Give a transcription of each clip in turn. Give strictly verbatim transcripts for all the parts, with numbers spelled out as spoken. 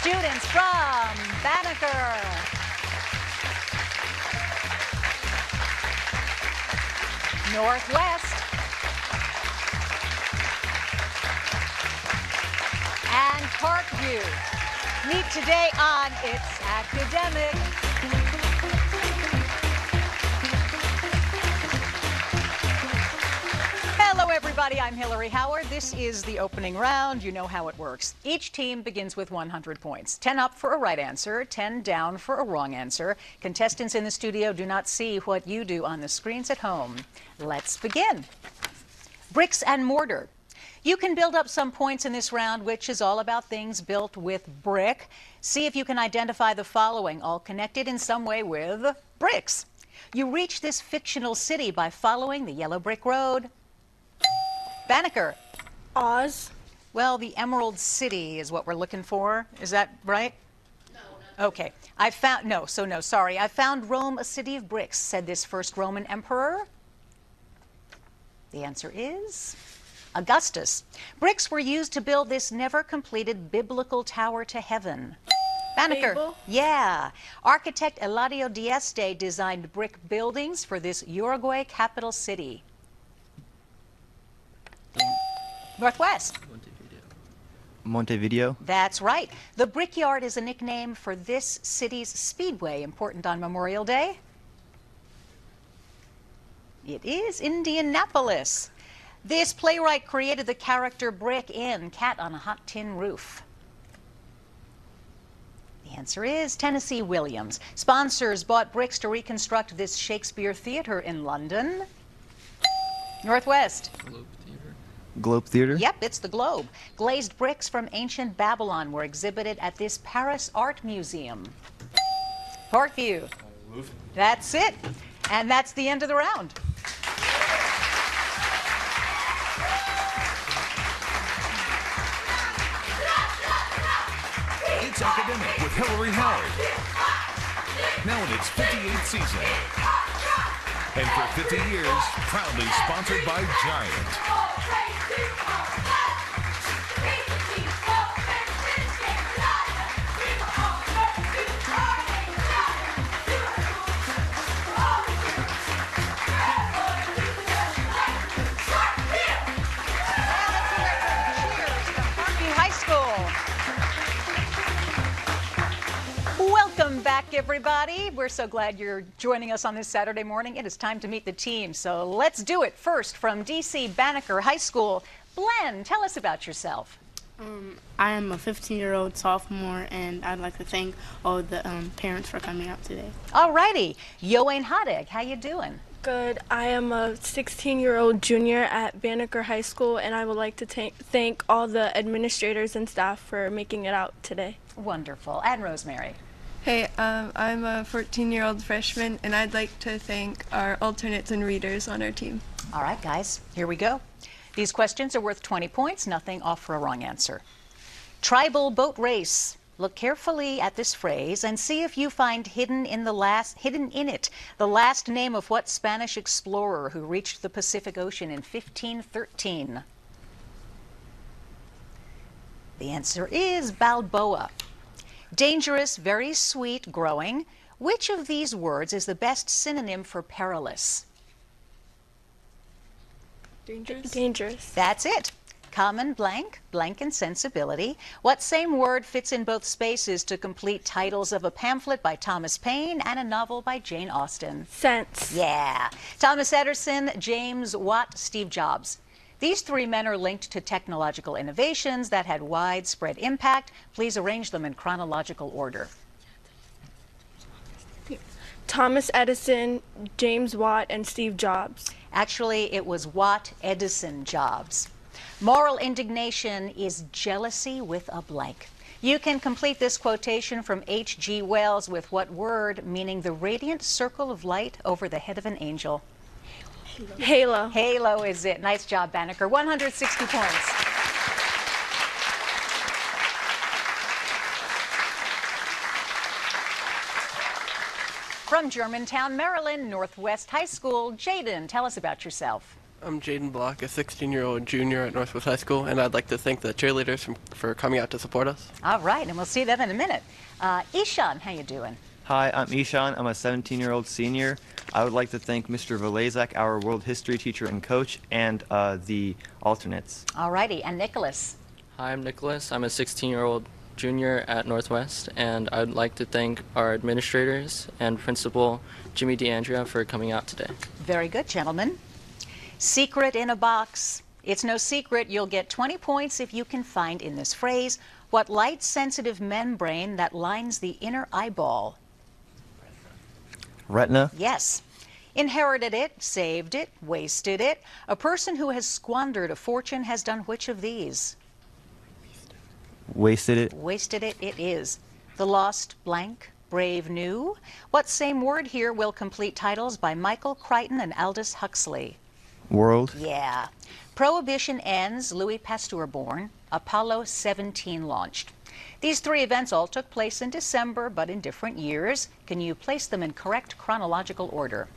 students from Banneker. Northwest. And Parkview. Meet today on It's Academic. Hello, everybody. I'm Hillary Howard. This is the opening round. You know how it works. Each team begins with one hundred points. ten up for a right answer, ten down for a wrong answer. Contestants in the studio do not see what you do on the screens at home. Let's begin. Bricks and mortar. You can build up some points in this round, which is all about things built with brick. See if you can identify the following, all connected in some way with bricks. You reach this fictional city by following the yellow brick road. Banneker. Oz. Well, the Emerald City is what we're looking for. Is that right? No. Okay. I found, no, so no, sorry. I found Rome a city of bricks, said this first Roman emperor. The answer is Augustus. Bricks were used to build this never-completed biblical tower to heaven. Banneker. Babel? Yeah. Architect Eladio Dieste designed brick buildings for this Uruguay capital city. Northwest. Montevideo. Montevideo? That's right. The Brickyard is a nickname for this city's speedway, important on Memorial Day. It is Indianapolis. This playwright created the character Brick in Cat on a Hot Tin Roof. The answer is Tennessee Williams. Sponsors bought bricks to reconstruct this Shakespeare theater in London. Northwest. Globe Theater. Globe Theater? Yep, it's the Globe. Glazed bricks from ancient Babylon were exhibited at this Paris Art Museum. Parkview. That's it. And that's the end of the round. It's Academic with Hillary Howard. Now in its fifty-eighth season. And for fifty years, proudly sponsored by Giant. Welcome back, everybody. We're so glad you're joining us on this Saturday morning. It is time to meet the team, so let's do it. First, from D C Banneker High School, Glenn, tell us about yourself. Um, I am a fifteen-year-old sophomore, and I'd like to thank all the um, parents for coming out today. All righty. Yoane Hadeg, how you doing? Good. I am a sixteen-year-old junior at Banneker High School, and I would like to thank all the administrators and staff for making it out today. Wonderful. And Rosemary. Hey, um, I'm a fourteen-year-old freshman, and I'd like to thank our alternates and readers on our team. All right, guys, here we go. These questions are worth twenty points, nothing off for a wrong answer. Tribal boat race. Look carefully at this phrase and see if you find hidden in the last hidden in it the last name of what Spanish explorer who reached the Pacific Ocean in fifteen thirteen. The answer is Balboa. Dangerous, very sweet, growing. Which of these words is the best synonym for perilous? Dangerous? Dangerous. That's it. Common blank, blank and sensibility. What same word fits in both spaces to complete titles of a pamphlet by Thomas Paine and a novel by Jane Austen? Sense. Yeah. Thomas Edison, James Watt, Steve Jobs. These three men are linked to technological innovations that had widespread impact. Please arrange them in chronological order. Thomas Edison, James Watt, and Steve Jobs. Actually, it was Watt, Edison, Jobs. Moral indignation is jealousy with a blank. You can complete this quotation from H G Wells with what word, meaning the radiant circle of light over the head of an angel? Halo. Halo is it. Nice job, Banneker. one hundred sixty points. From Germantown, Maryland, Northwest High School, Jaden, tell us about yourself. I'm Jaden Block, a sixteen-year-old junior at Northwest High School, and I'd like to thank the cheerleaders from, for coming out to support us. All right, and we'll see that in a minute. Uh, Ishan, how you doing? Hi, I'm Ishan. I'm a seventeen-year-old senior. I would like to thank Mister Velazak, our world history teacher and coach, and uh, the alternates. All righty, and Nicholas? Hi, I'm Nicholas. I'm a sixteen-year-old junior at Northwest, and I'd like to thank our administrators and principal, Jimmy DeAndrea, for coming out today. Very good, gentlemen. Secret in a box. It's no secret you'll get twenty points if you can find in this phrase what light-sensitive membrane that lines the inner eyeball. Retina. Yes. Inherited it, saved it, wasted it. A person who has squandered a fortune has done which of these? Wasted it. Wasted it, it is. The lost blank, brave new. What same word here will complete titles by Michael Crichton and Aldous Huxley? World. Yeah. Prohibition ends, Louis Pasteur born, Apollo seventeen launched. These three events all took place in December, but in different years. Can you place them in correct chronological order?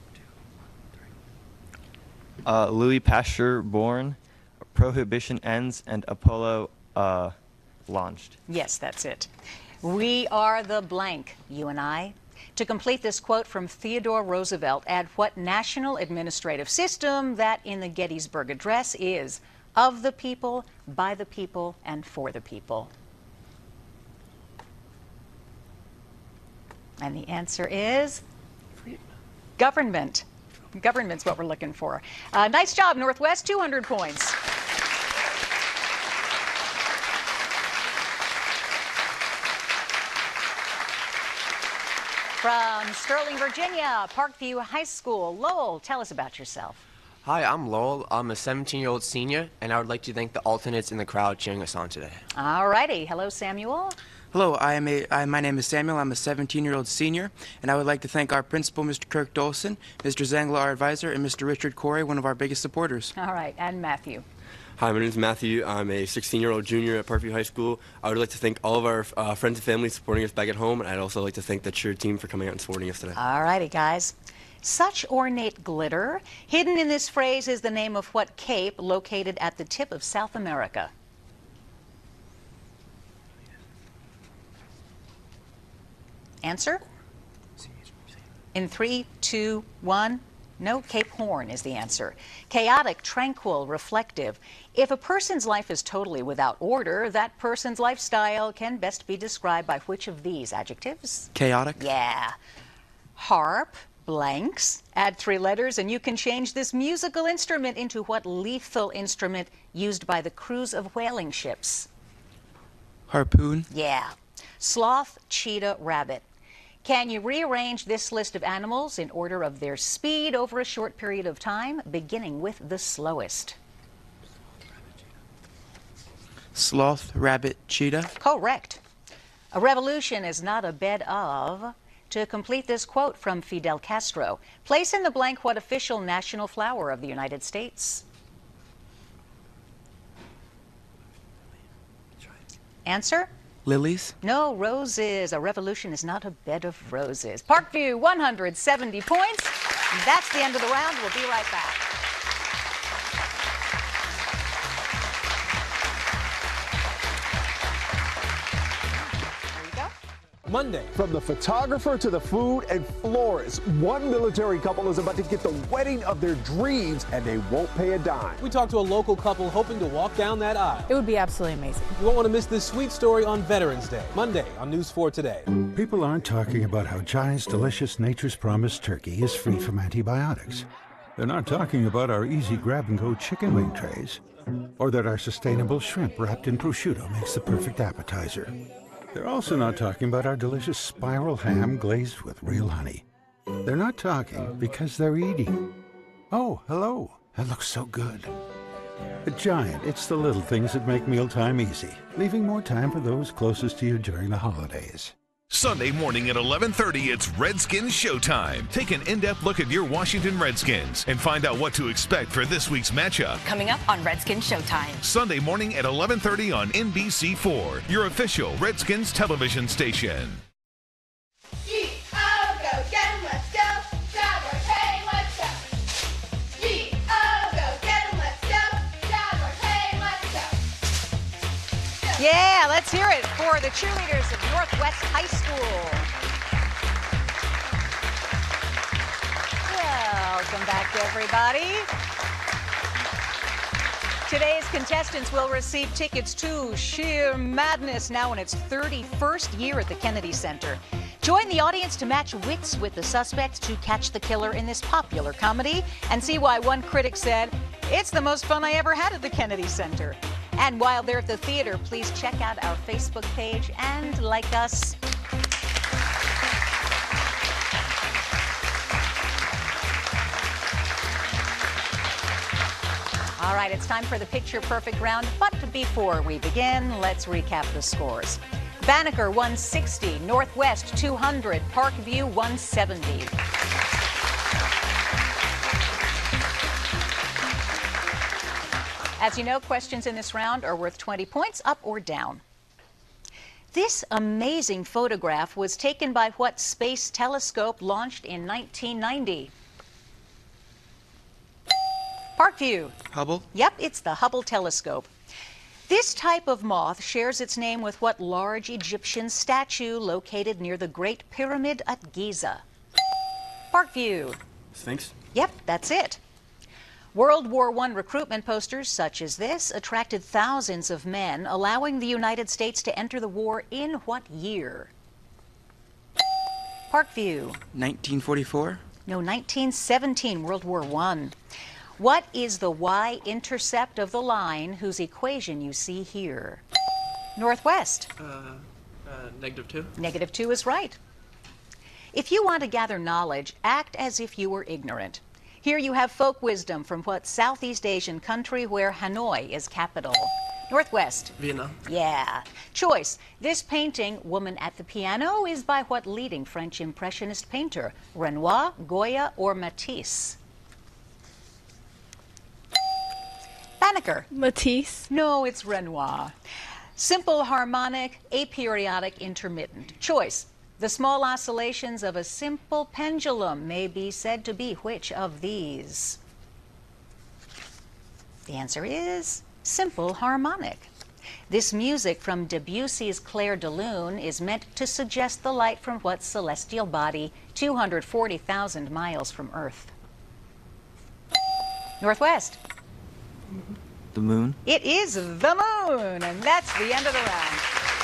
Uh, Louis Pasteur born, Prohibition ends, and Apollo uh, launched. Yes, that's it. We are the blank, you and I. To complete this quote from Theodore Roosevelt, add what national administrative system that in the Gettysburg Address is of the people, by the people, and for the people. And the answer is government. Government's what we're looking for. Uh, nice job, Northwest, two hundred points. From Sterling, Virginia, Parkview High School, Lowell, tell us about yourself. Hi, I'm Lowell. I'm a seventeen-year-old senior, and I would like to thank the alternates in the crowd cheering us on today. All righty. Hello, Samuel. Hello, I am a, I, my name is Samuel. I'm a seventeen-year-old senior, and I would like to thank our principal, Mister Kirk Dolson, Mister Zangler, our advisor, and Mister Richard Corey, one of our biggest supporters. All right, and Matthew. Hi, my name is Matthew. I'm a sixteen-year-old junior at Parkview High School. I would like to thank all of our uh, friends and family supporting us back at home, and I'd also like to thank the cheer team for coming out and supporting us today. All righty, guys. Such ornate glitter. Hidden in this phrase is the name of what cape located at the tip of South America? Answer? In three, two, one. No, Cape Horn is the answer. Chaotic, tranquil, reflective. If a person's life is totally without order, that person's lifestyle can best be described by which of these adjectives? Chaotic? Yeah. Harp, blanks, add three letters, and you can change this musical instrument into what lethal instrument used by the crews of whaling ships? Harpoon? Yeah. Sloth, cheetah, rabbit. Can you rearrange this list of animals in order of their speed over a short period of time, beginning with the slowest? Sloth, rabbit, cheetah? Correct. A revolution is not a bed of. To complete this quote from Fidel Castro, place in the blank what official national flower of the United States? Answer? Lilies? No, roses. A revolution is not a bed of roses. Parkview, one hundred seventy points. And that's the end of the round. We'll be right back. Here you go. Monday. From the photographer to the food and florist, one military couple is about to get the wedding of their dreams, and they won't pay a dime. We talked to a local couple hoping to walk down that aisle. It would be absolutely amazing. You won't want to miss this sweet story on Veterans Day, Monday on News four Today. People aren't talking about how Giant's delicious Nature's Promise turkey is free from antibiotics. They're not talking about our easy grab-and-go chicken wing trays, or that our sustainable shrimp wrapped in prosciutto makes the perfect appetizer. They're also not talking about our delicious spiral ham glazed with real honey. They're not talking because they're eating. Oh, hello. That looks so good. At Giant, it's the little things that make mealtime easy, leaving more time for those closest to you during the holidays. Sunday morning at eleven thirty, it's Redskins Showtime. Take an in-depth look at your Washington Redskins and find out what to expect for this week's matchup. Coming up on Redskins Showtime. Sunday morning at eleven thirty on N B C four, your official Redskins television station. G O, go get 'em, let's go. Grab our train, let's go. G O, go get 'em. Yeah, let's hear it for the cheerleaders of Northwest High School. Welcome back, everybody. Today's contestants will receive tickets to Sheer Madness, now in its thirty-first year at the Kennedy Center. Join the audience to match wits with the suspects to catch the killer in this popular comedy and see why one critic said, "It's the most fun I ever had at the Kennedy Center." And while they're at the theater, please check out our Facebook page and like us. All right, it's time for the Picture Perfect round, but before we begin, let's recap the scores. Banneker one sixty, Northwest two hundred, Parkview one seventy. As you know, questions in this round are worth twenty points, up or down. This amazing photograph was taken by what space telescope launched in nineteen ninety? Parkview. Hubble? Yep, it's the Hubble telescope. This type of moth shares its name with what large Egyptian statue located near the Great Pyramid at Giza? Parkview. Sphinx? Yep, that's it. World War One recruitment posters such as this attracted thousands of men, allowing the United States to enter the war in what year? Parkview. nineteen forty-four? No, nineteen seventeen, World War One. What is the y-intercept of the line whose equation you see here? Northwest. Uh, uh, negative two. Negative two is right. If you want to gather knowledge, act as if you were ignorant. Here you have folk wisdom from what Southeast Asian country where Hanoi is capital? Northwest. Vietnam. Yeah. Choice. This painting, Woman at the Piano, is by what leading French Impressionist painter? Renoir, Goya, or Matisse? Banneker. Matisse. No, it's Renoir. Simple harmonic, aperiodic, intermittent. Choice. The small oscillations of a simple pendulum may be said to be which of these? The answer is simple harmonic. This music from Debussy's Clair de Lune is meant to suggest the light from what celestial body two hundred forty thousand miles from Earth? Northwest. The moon? It is the moon, and that's the end of the round.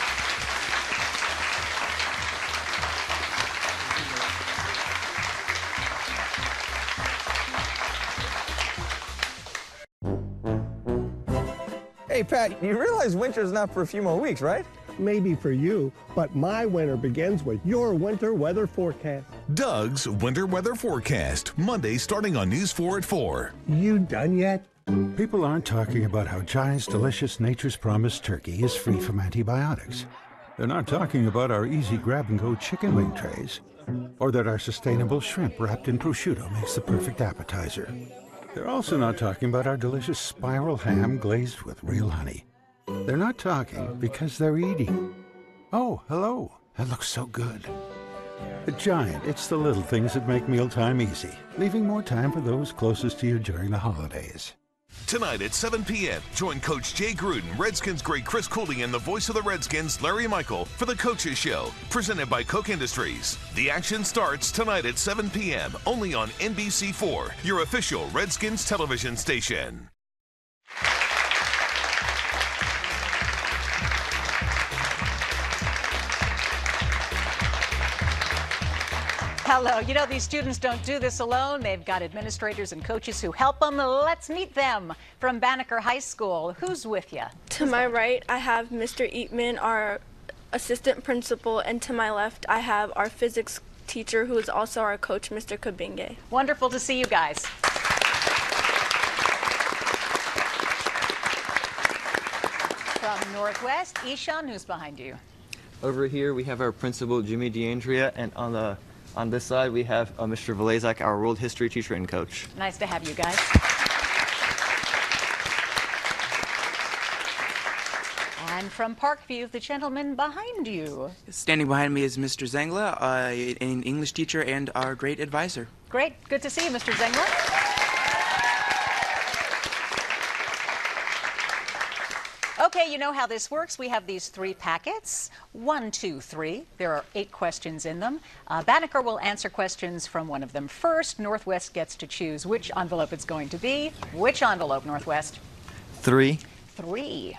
Hey, Pat, you realize winter's not for a few more weeks, right? Maybe for you, but my winter begins with your winter weather forecast. Doug's Winter Weather Forecast, Monday starting on News four at four. You done yet? People aren't talking about how Giant's delicious Nature's Promise turkey is free from antibiotics. They're not talking about our easy grab-and-go chicken wing trays, or that our sustainable shrimp wrapped in prosciutto makes the perfect appetizer. They're also not talking about our delicious spiral ham glazed with real honey. They're not talking because they're eating. Oh, hello. That looks so good. At Giant, it's the little things that make mealtime easy, leaving more time for those closest to you during the holidays. Tonight at seven p m, join Coach Jay Gruden, Redskins great Chris Cooley, and the voice of the Redskins, Larry Michael, for the Coaches Show, presented by Koch Industries. The action starts tonight at seven p m, only on N B C four, your official Redskins television station. Hello. You know, these students don't do this alone. They've got administrators and coaches who help them. Let's meet them from Banneker High School. Who's with you? To my right, I have Mister Eatman, our assistant principal, and to my left, I have our physics teacher, who is also our coach, Mister Kabinge. Wonderful to see you guys. From Northwest, Ishan, who's behind you? Over here we have our principal, Jimmy DeAndrea, and on the on this side we have uh, Mister Valezak, our world history teacher and coach. Nice to have you guys. And from Parkview, the gentleman behind you. Standing behind me is Mister Zengla, uh, an English teacher and our great advisor. Great. Good to see you, Mister Zengla. Okay, you know how this works. We have these three packets. One, two, three. There are eight questions in them. Uh, Banneker will answer questions from one of them first. Northwest gets to choose which envelope it's going to be. Which envelope, Northwest? Three. Three.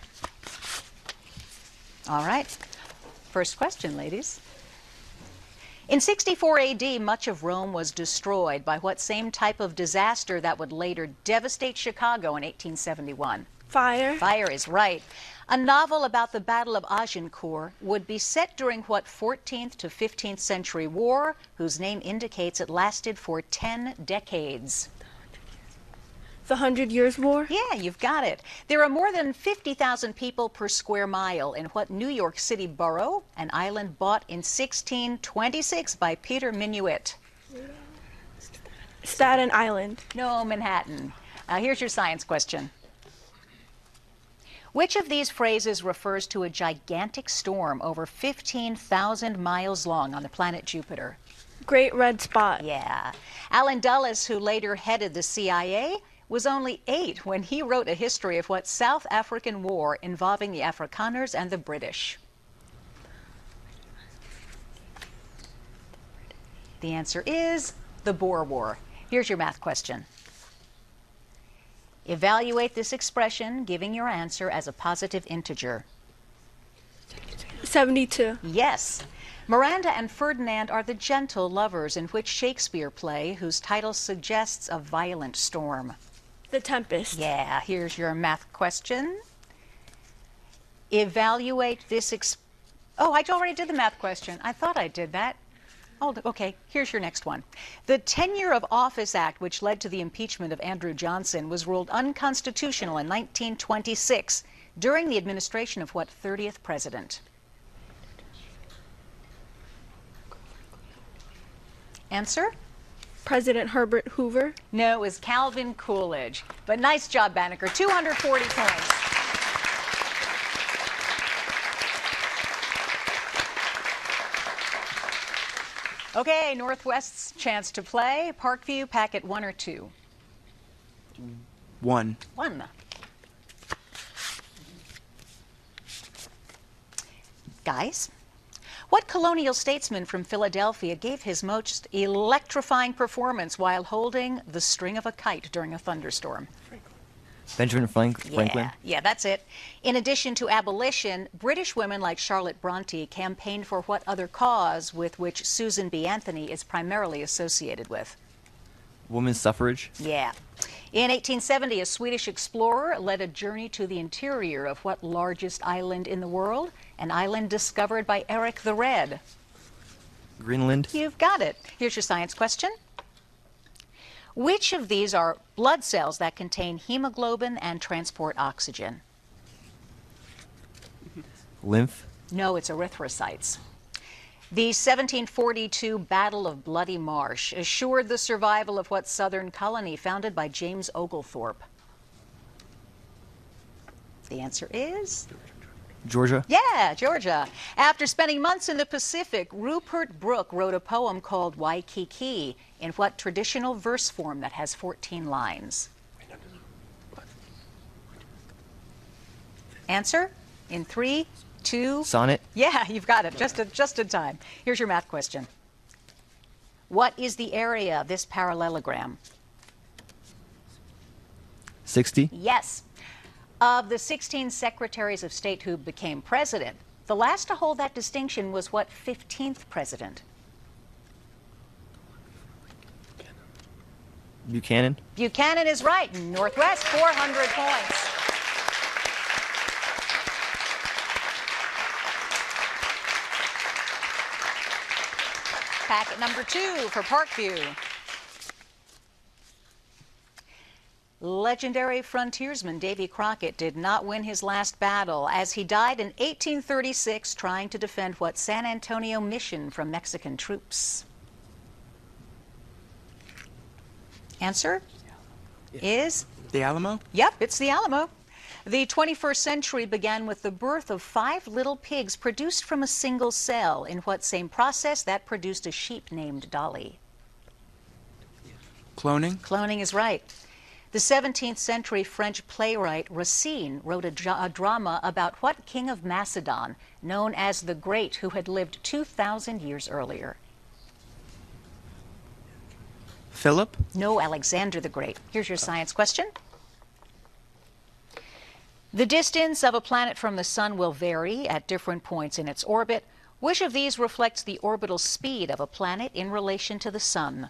All right. First question, ladies. In sixty-four A D, much of Rome was destroyed by what same type of disaster that would later devastate Chicago in eighteen seventy-one? Fire. Fire is right. A novel about the Battle of Agincourt would be set during what fourteenth to fifteenth century war, whose name indicates it lasted for ten decades? The Hundred Years' War? Yeah, you've got it. There are more than fifty thousand people per square mile in what New York City borough, an island bought in sixteen twenty-six by Peter Minuit? Staten Island. No, Manhattan. Uh, here's your science question. Which of these phrases refers to a gigantic storm over fifteen thousand miles long on the planet Jupiter? Great Red Spot. Yeah. Allen Dulles, who later headed the C I A, was only eight when he wrote a history of what South African war involving the Afrikaners and the British. The answer is the Boer War. Here's your math question. Evaluate this expression, giving your answer as a positive integer. seventy-two. Yes. Miranda and Ferdinand are the gentle lovers in which Shakespeare play whose title suggests a violent storm? The Tempest. Yeah, here's your math question. Evaluate this ex... Oh, I already did the math question. I thought I did that. Oh, okay, here's your next one. The Tenure of Office Act, which led to the impeachment of Andrew Johnson, was ruled unconstitutional in nineteen twenty-six during the administration of what thirtieth president? Answer? President Herbert Hoover. No, it was Calvin Coolidge. But nice job, Banneker. two hundred forty points. Okay, Northwest's chance to play. Parkview, packet one or two? One. One. Guys? What colonial statesman from Philadelphia gave his most electrifying performance while holding the string of a kite during a thunderstorm? Benjamin Frank- Franklin? Yeah, yeah, that's it. In addition to abolition, British women like Charlotte Bronte campaigned for what other cause with which Susan B. Anthony is primarily associated with? Women's suffrage? Yeah. In eighteen seventy, a Swedish explorer led a journey to the interior of what largest island in the world? An island discovered by Eric the Red. Greenland? You've got it. Here's your science question. Which of these are blood cells that contain hemoglobin and transport oxygen? Lymph? No, it's erythrocytes. The seventeen forty-two Battle of Bloody Marsh assured the survival of what southern colony founded by James Oglethorpe? The answer is? Georgia? Yeah, Georgia. After spending months in the Pacific, Rupert Brooke wrote a poem called Waikiki in what traditional verse form that has fourteen lines? Answer? In three, two... Sonnet? Yeah, you've got it. Just, a, just in time. Here's your math question. What is the area of this parallelogram? sixty? Yes. Of the sixteen secretaries of state who became president, the last to hold that distinction was what fifteenth president? Buchanan? Buchanan is right. Northwest, four hundred points. Packet number two for Parkview. Legendary frontiersman Davy Crockett did not win his last battle as he died in eighteen thirty-six trying to defend what San Antonio mission from Mexican troops? Answer is? The Alamo? Yep, it's the Alamo. The twenty-first century began with the birth of five little pigs produced from a single cell in what same process that produced a sheep named Dolly? Cloning? Cloning is right. The seventeenth century French playwright Racine wrote a, dra a drama about what king of Macedon, known as the Great, who had lived two thousand years earlier? Philip? No, Alexander the Great. Here's your science question. The distance of a planet from the sun will vary at different points in its orbit. Which of these reflects the orbital speed of a planet in relation to the sun?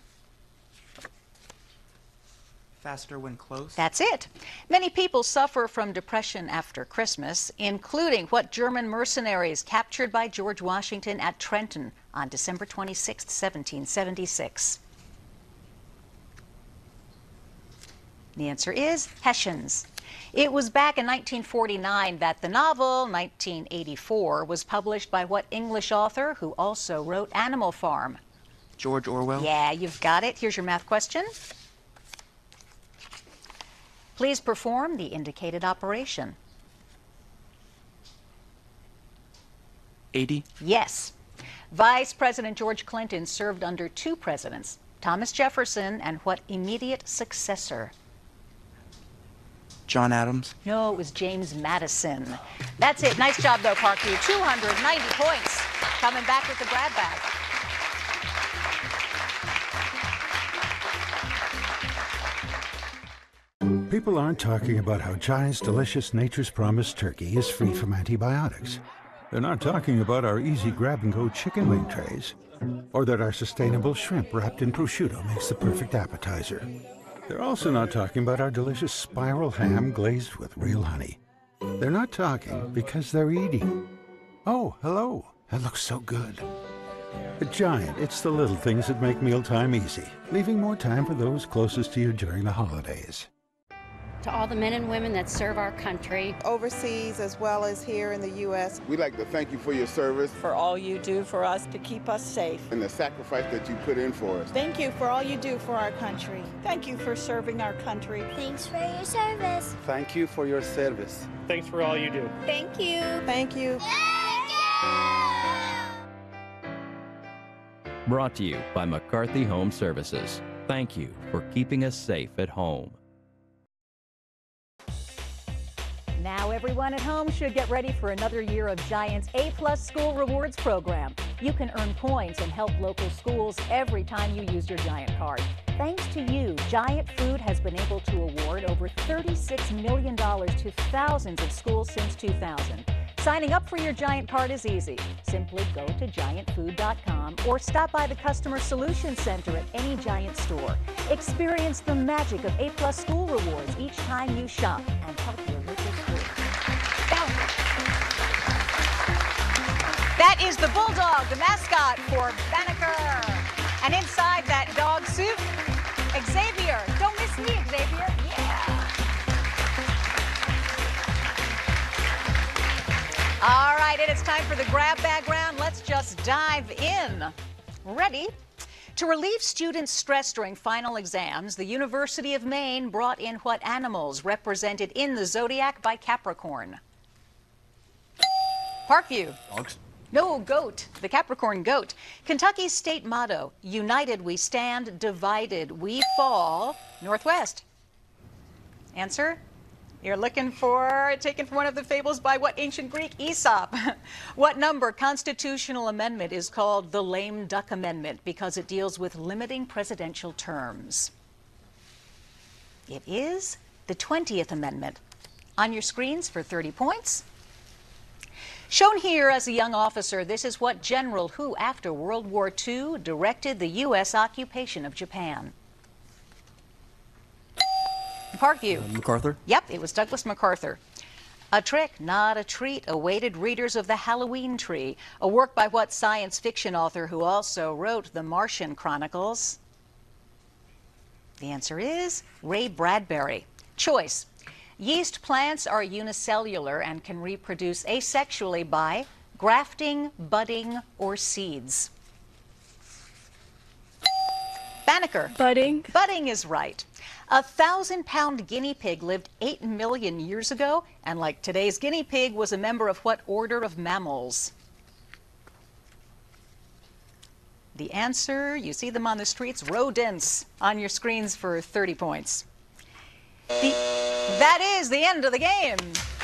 Faster when close. That's it. Many people suffer from depression after Christmas, including what German mercenaries captured by George Washington at Trenton on December twenty-sixth, seventeen seventy-six. The answer is Hessians. It was back in nineteen forty-nine that the novel, nineteen eighty-four, was published by what English author who also wrote Animal Farm? George Orwell. Yeah, you've got it. Here's your math question. Please perform the indicated operation. eighty. Yes. Vice President George Clinton served under two presidents, Thomas Jefferson and what immediate successor? John Adams. No, it was James Madison. That's it. Nice job, though, Parkview. two hundred ninety points. Coming back with the grab bag. People aren't talking about how Giant's delicious Nature's Promise turkey is free from antibiotics. They're not talking about our easy grab-and-go chicken wing trays, or that our sustainable shrimp wrapped in prosciutto makes the perfect appetizer. They're also not talking about our delicious spiral ham glazed with real honey. They're not talking because they're eating. Oh, hello. That looks so good. At Giant, it's the little things that make mealtime easy, leaving more time for those closest to you during the holidays. To all the men and women that serve our country, overseas as well as here in the U S We'd like to thank you for your service, for all you do for us to keep us safe, and the sacrifice that you put in for us. Thank you for all you do for our country. Thank you for serving our country. Thanks for your service. Thank you for your service. Thanks for all you do. Thank you. Thank you. Thank you. Brought to you by McCarthy Home Services. Thank you for keeping us safe at home. Now everyone at home should get ready for another year of Giant's A-plus School Rewards program. You can earn points and help local schools every time you use your Giant card. Thanks to you, Giant Food has been able to award over thirty-six million dollars to thousands of schools since two thousand. Signing up for your Giant card is easy. Simply go to giant food dot com or stop by the Customer Solutions Center at any Giant store. Experience the magic of A-plus School Rewards each time you shop and help your local school. That is the Bulldog, the mascot for Banneker. And inside that dog suit, Xavier. Don't miss me, Xavier. Yeah. All right, it is time for the grab bag round. Let's just dive in. Ready? To relieve students' stress during final exams, the University of Maine brought in what animals represented in the zodiac by Capricorn? Parkview. Dogs. No, goat. The Capricorn goat. Kentucky's state motto, united we stand, divided we fall. Northwest. Answer? You're looking for, taken from one of the fables by what ancient Greek? Aesop. What number constitutional amendment is called the lame duck amendment because it deals with limiting presidential terms? It is the twentieth amendment. On your screens for thirty points. Shown here as a young officer, this is what general who, after World War Two, directed the U S occupation of Japan. Parkview. Uh, MacArthur. Yep, it was Douglas MacArthur. A trick, not a treat, awaited readers of The Halloween Tree, a work by what science fiction author who also wrote The Martian Chronicles? The answer is Ray Bradbury. Choice. Yeast plants are unicellular and can reproduce asexually by grafting, budding, or seeds. Banneker. Budding. Budding is right. A thousand-pound guinea pig lived eight million years ago, and like today's guinea pig, was a member of what order of mammals? The answer, you see them on the streets, rodents. On your screens for thirty points. The, that is the end of the game.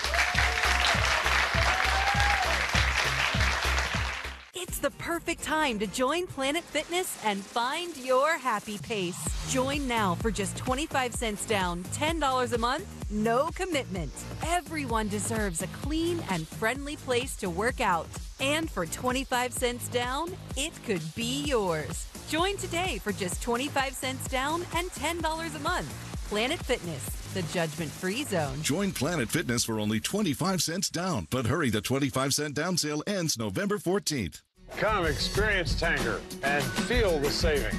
It's the perfect time to join Planet Fitness and find your happy pace. Join now for just twenty-five cents down, ten dollars a month, no commitment. Everyone deserves a clean and friendly place to work out. And for twenty-five cents down, it could be yours. Join today for just twenty-five cents down and ten dollars a month. Planet Fitness, the judgment-free zone. Join Planet Fitness for only twenty-five cents down. But hurry, the twenty-five cent down sale ends November fourteenth. Come experience Tanger and feel the savings.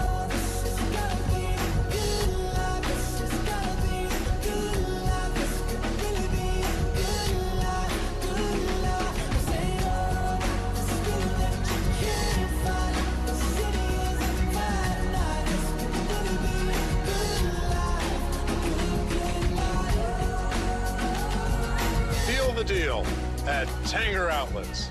Feel the deal at Tanger Outlets.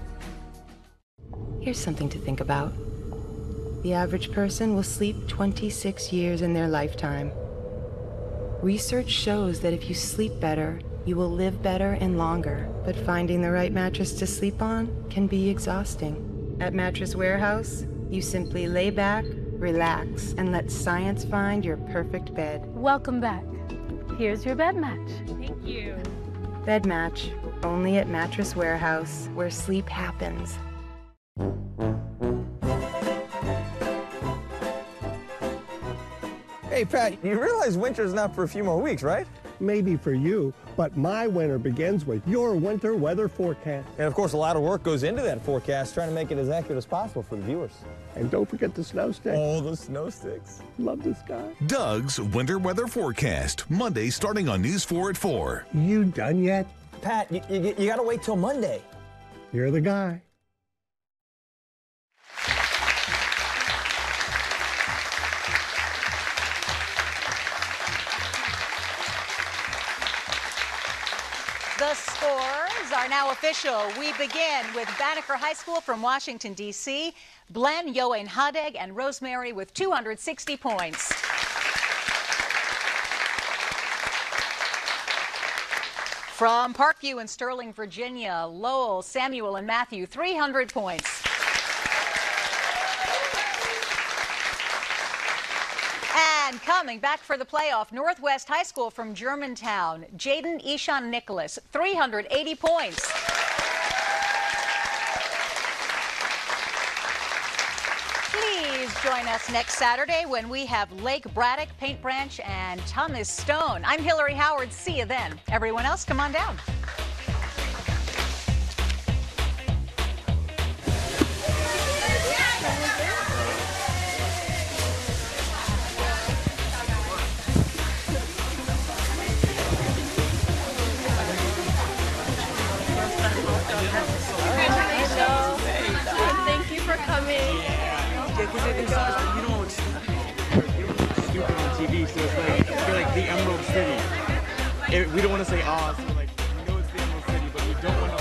Here's something to think about. The average person will sleep twenty-six years in their lifetime. Research shows that if you sleep better, you will live better and longer. But finding the right mattress to sleep on can be exhausting. At Mattress Warehouse, you simply lay back, relax, and let science find your perfect bed. Welcome back. Here's your bed match. Thank you. Bed Match, only at Mattress Warehouse, where sleep happens. Hey, Pat, you realize winter's not for a few more weeks, right? Maybe for you, but my winter begins with your winter weather forecast. And of course, a lot of work goes into that forecast, trying to make it as accurate as possible for the viewers. And don't forget the snow sticks. Oh, the snow sticks. Love this guy. Doug's winter weather forecast, Monday starting on News four at four. You done yet? Pat, you, you, you gotta wait till Monday. You're the guy. The scores are now official. We begin with Banneker High School from Washington, D C Blen, Yoane Hadeg, and Rosemary with two hundred sixty points. From Parkview in Sterling, Virginia, Lowell, Samuel, and Matthew, three hundred points. And coming back for the playoff, Northwest High School from Germantown, Jaden Ishan Nicholas, three hundred eighty points. Please join us next Saturday when we have Lake Braddock, Paint Branch, and Thomas Stone. I'm Hillary Howard. See you then. Everyone else, come on down. Thank you for coming. Yeah, because it's uh, you know, it's stupid on T V, so it's like, it's like the Emerald City. It, we don't want to say Oz, so like, we know it's the Emerald City, but we don't want to